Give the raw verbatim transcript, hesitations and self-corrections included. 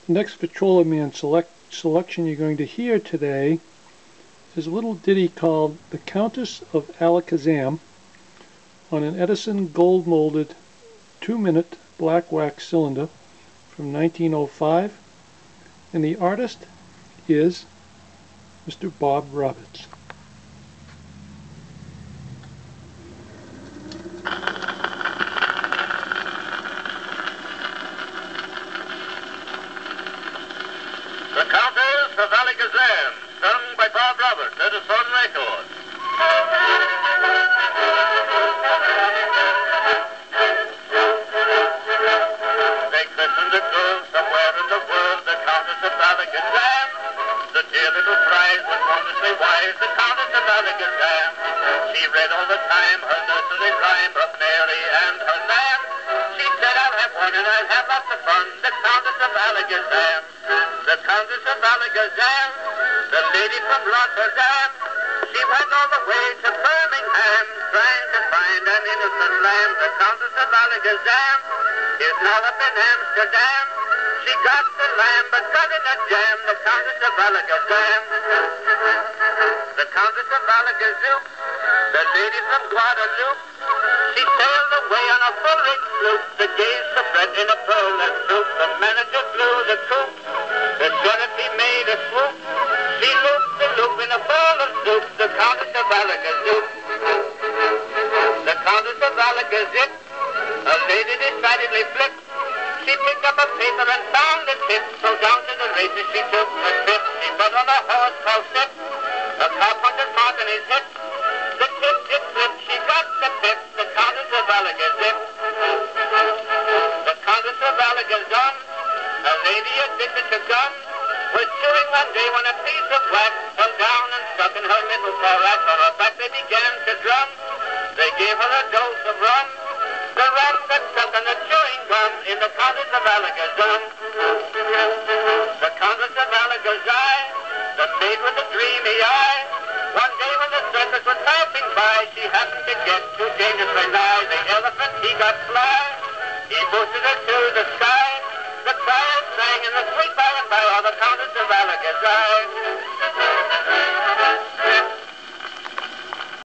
next Petroleum select selection you're going to hear today is a little ditty called The Countess of Alakazam on an Edison gold molded two minute black wax cylinder from nineteen oh five, and the artist is Mister Bob Roberts. The Countess of Alakazam, sung by Bob Roberts, Edison Records. They christened a girl somewhere in the world, the Countess of Alakazam. The dear little bride was wondrously wise, the Countess of Alakazam. She read all the time her nursery rhyme of Mary and her lamb. She said, I'll have one and I'll have lots of fun, the Countess of Alakazam. The Countess of Alakazam, the lady from Rotterdam. She went all the way to Birmingham, trying to find an innocent lamb. The Countess of Alakazam is now up in Amsterdam. She got the lamb, but got in a jam. The Countess of Alakazam. The Countess of Alakazam, the lady from Guadeloupe. She sailed away on a full-rigged sloop, the gaze for bread in a pearl-less soup. The manager blew the coop, the sheriff he made a swoop. She looped the loop in a bowl of soup, the Countess of Alakazam. The Countess of Alakazam, a lady decidedly flip. She picked up a paper and found a tip, so down to the races she took a trip. She put on a horse called Sip, a carpenter's mark on his hip. The tip, tip, tip, she got the pip, the Countess of Alakazam. The Countess of Alakazam, a lady addicted to guns, was chewing one day when a piece of wax fell down and stuck in her little thorax. On her back they began to drum. They gave her a dose of rum. The rum got stuck on the chewing gum in the Countess of Alakazam. The Countess of Alakazam, the maid with the dreamy eye. One day when the circus was passing by, she happened to get too dangerously nigh. The elephant, he got fly. He boosted her to the sky. The choir sang in the sweet by and by, all the Countess of Alakazam.